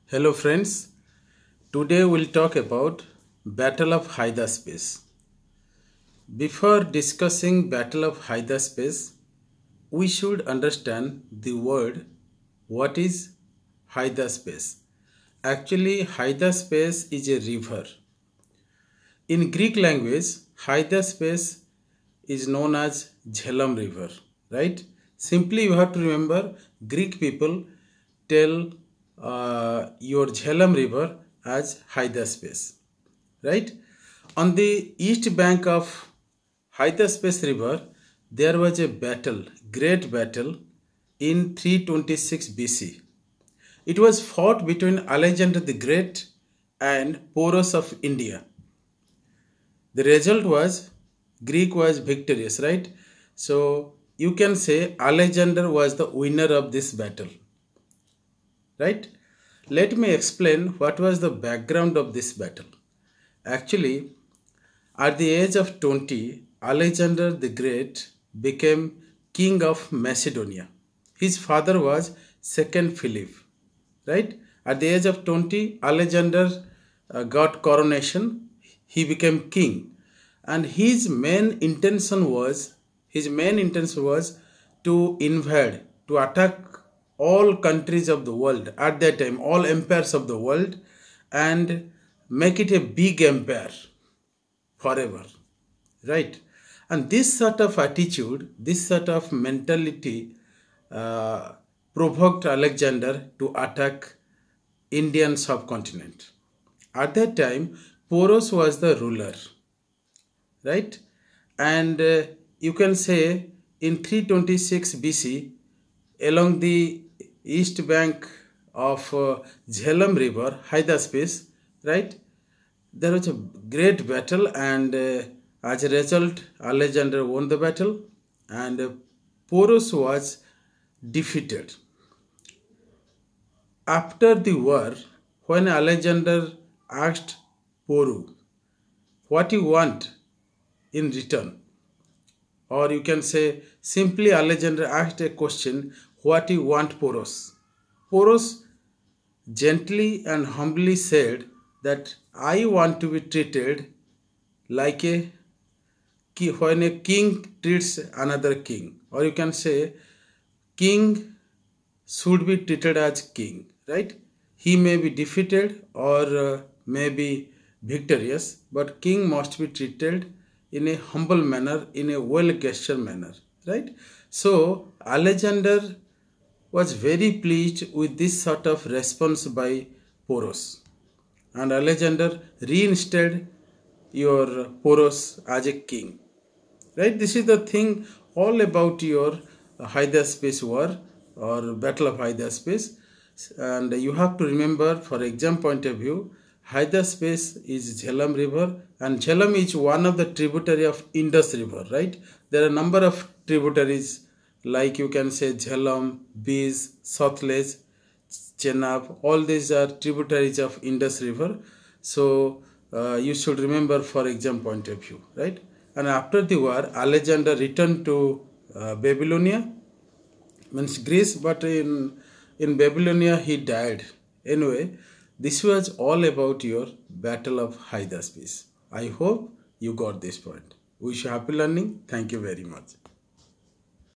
Hello friends, today we'll talk about Battle of Hydaspes. Before discussing Battle of Hydaspes, we should understand the word what is Hydaspes. Actually, Hydaspes is a river. In Greek language, Hydaspes is known as Jhelum river, right? Simply you have to remember Greek people tell your Jhelum river as Hydaspes, right? On the east bank of Hydaspes river, there was a battle, great battle in 326 BC. It was fought between Alexander the Great and Porus of India. The result was Greek was victorious, right? So you can say Alexander was the winner of this battle, right? Let me explain what was the background of this battle. Actually, at the age of 20, Alexander the Great became king of Macedonia. His father was second Philip, right? At the age of 20, Alexander got coronation. He became king, and his main intention was to invade, to attack all countries of the world at that time, all empires of the world, and make it a big empire forever, right? And this sort of attitude, this sort of mentality provoked Alexander to attack Indian subcontinent. At that time, Porus was the ruler, right? And you can say in 326 BC, along the east bank of Jhelum river, Hydaspes, right? There was a great battle, and as a result, Alexander won the battle, and Porus was defeated. After the war, when Alexander asked Porus what you want in return, or you can say simply Alexander asked a question, what you want, Porus? Porus gently and humbly said that I want to be treated like when a king treats another king, or you can say king should be treated as king, right? He may be defeated or may be victorious, but king must be treated in a humble manner, in a well-gestured manner, right? So Alexander was very pleased with this sort of response by Porus, and Alexander reinstated your Porus as a king, right? This is the thing all about your Hydaspes war or Battle of Hydaspes, and you have to remember, for exam point of view, Hydaspes is Jhelum river, and Jhelum is one of the tributary of Indus river, right? There are a number of tributaries, like you can say Jhelum, Beas, Satluj, Chenab, all these are tributaries of Indus river. So you should remember for exam point of view, right? And after the war, Alexander returned to Babylonia, means Greece, but in Babylonia he died. Anyway, this was all about your Battle of Hydaspes. I hope you got this point. Wish you happy learning. Thank you very much.